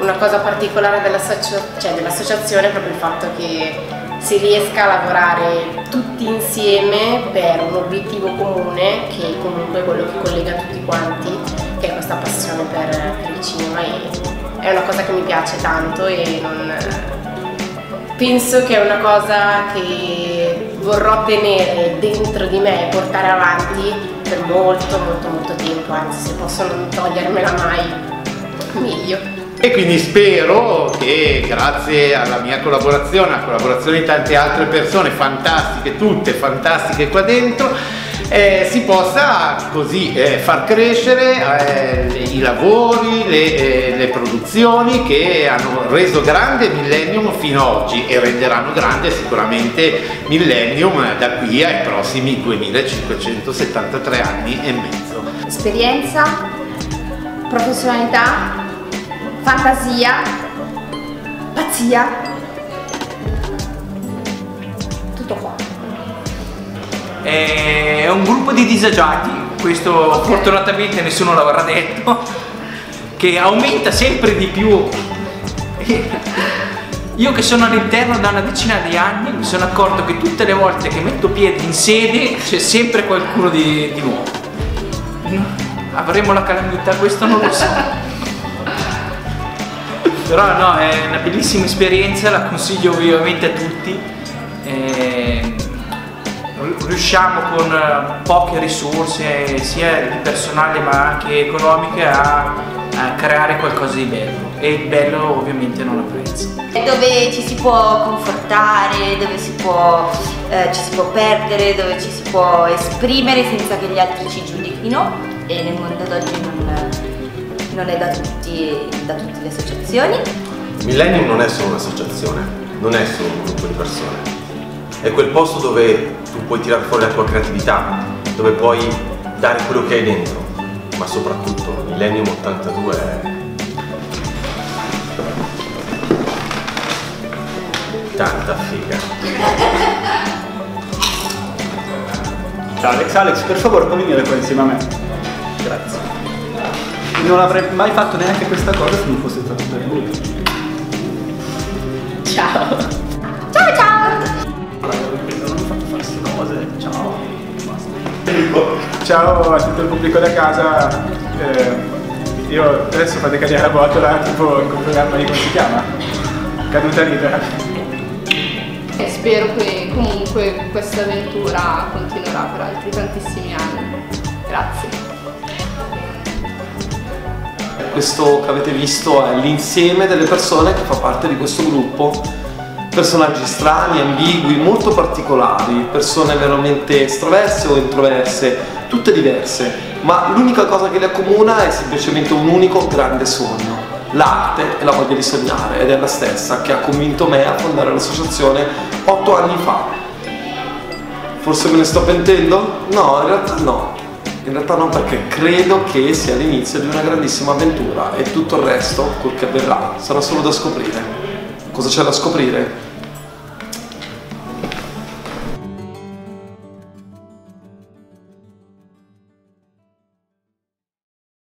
una cosa particolare dell'associazione è proprio il fatto che si riesca a lavorare tutti insieme per un obiettivo comune, che comunque è quello che collega tutti quanti, che è questa passione per il cinema, e è una cosa che mi piace tanto e penso che è una cosa che vorrò tenere dentro di me e portare avanti per molto tempo, anzi se posso non togliermela mai, meglio. E quindi spero che grazie alla mia collaborazione, alla collaborazione di tante altre persone fantastiche, tutte fantastiche qua dentro, si possa così far crescere i lavori, le produzioni che hanno reso grande Millennium fino ad oggi e renderanno grande sicuramente Millennium da qui ai prossimi 2573 anni e mezzo. Esperienza, professionalità, fantasia, pazzia, tutto qua. È un gruppo di disagiati, questo fortunatamente nessuno l'avrà detto, che aumenta sempre di più. Io che sono all'interno da una decina di anni mi sono accorto che tutte le volte che metto piede in sede c'è sempre qualcuno di nuovo. Avremo la calamità, questo non lo so. Però no, è una bellissima esperienza, la consiglio vivamente a tutti. Riusciamo con poche risorse, sia di personale ma anche economiche, a creare qualcosa di bello. E il bello ovviamente non ha prezzo. Dove ci si può confortare, dove ci si può perdere, dove ci si può esprimere senza che gli altri ci giudichino, e nel mondo d'oggi non è da tutte le associazioni. Millennium non è solo un'associazione, non è solo un gruppo di persone, è quel posto dove tu puoi tirare fuori la tua creatività, dove puoi dare quello che hai dentro, ma soprattutto Millennium 82 è tanta figa. Ciao Alex, per favore puoi venire qua insieme a me? Grazie. Non avrei mai fatto neanche questa cosa se non fosse stato per lui. Ciao! Ciao ciao! Non mi ho fatto fare queste cose, ciao! Ciao a tutto il pubblico da casa, io adesso fate cadere la botola tipo in quel programma di come si chiama? Caduta libera. Spero che comunque questa avventura continuerà per altri tantissimi anni. Grazie. Questo che avete visto è l'insieme delle persone che fa parte di questo gruppo, personaggi strani, ambigui, molto particolari, persone veramente estroverse o introverse, tutte diverse, ma l'unica cosa che le accomuna è semplicemente un unico grande sogno, l'arte e la voglia di sognare, ed è la stessa che ha convinto me a fondare l'associazione 8 anni fa. Forse me ne sto pentendo? No, in realtà no. In realtà no, perché credo che sia l'inizio di una grandissima avventura e tutto il resto, quel che avverrà, sarà solo da scoprire. Cosa c'è da scoprire?